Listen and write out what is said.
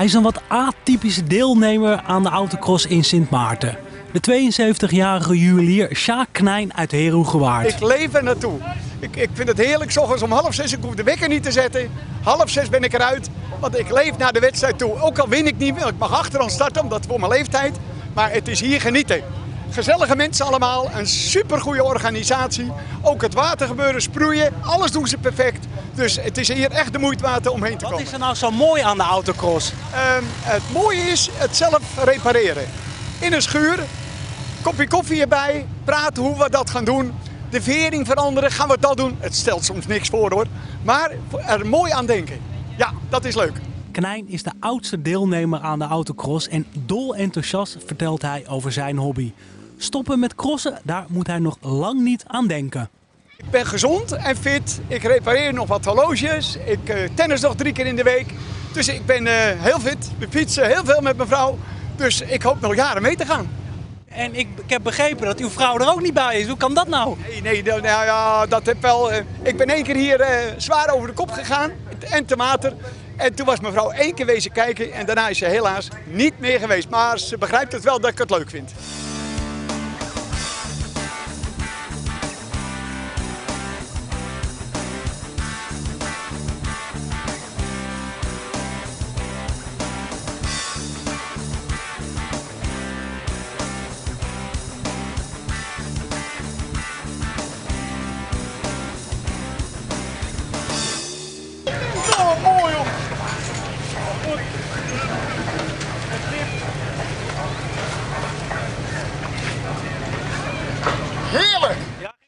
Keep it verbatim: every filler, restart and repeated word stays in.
Hij is een wat atypische deelnemer aan de autocross in Sint Maarten. De tweeënzeventigjarige juwelier Sjaak Knijn uit Heerhugowaard. Ik leef er naartoe. Ik, ik vind het heerlijk, 's ochtends om half zes, ik hoef de wekker niet te zetten. Half zes ben ik eruit, want ik leef naar de wedstrijd toe. Ook al win ik niet, ik mag achteraan starten, omdat voor mijn leeftijd. Maar het is hier genieten. Gezellige mensen allemaal, een supergoeie organisatie. Ook het watergebeuren, sproeien, alles doen ze perfect. Dus het is hier echt de moeite waard om heen te komen. Wat is er nou zo mooi aan de autocross? Um, het mooie is het zelf repareren. In een schuur, kopje koffie erbij, praten hoe we dat gaan doen. De vering veranderen, gaan we dat doen? Het stelt soms niks voor hoor, maar er mooi aan denken. Ja, dat is leuk. Knijn is de oudste deelnemer aan de autocross en dol enthousiast vertelt hij over zijn hobby. Stoppen met crossen, daar moet hij nog lang niet aan denken. Ik ben gezond en fit, ik repareer nog wat horloges, ik uh, tennis nog drie keer in de week. Dus ik ben uh, heel fit, we fietsen heel veel met mijn vrouw, dus ik hoop nog jaren mee te gaan. En ik, ik heb begrepen dat uw vrouw er ook niet bij is. Hoe kan dat nou? Nee, nee, nou ja, dat heb wel. Uh, ik ben één keer hier uh, zwaar over de kop gegaan, en te mater. En toen was mijn vrouw één keer wezen kijken en daarna is ze helaas niet meer geweest. Maar ze begrijpt het wel dat ik het leuk vind. Oh, mooi joh! Heerlijk! Ja,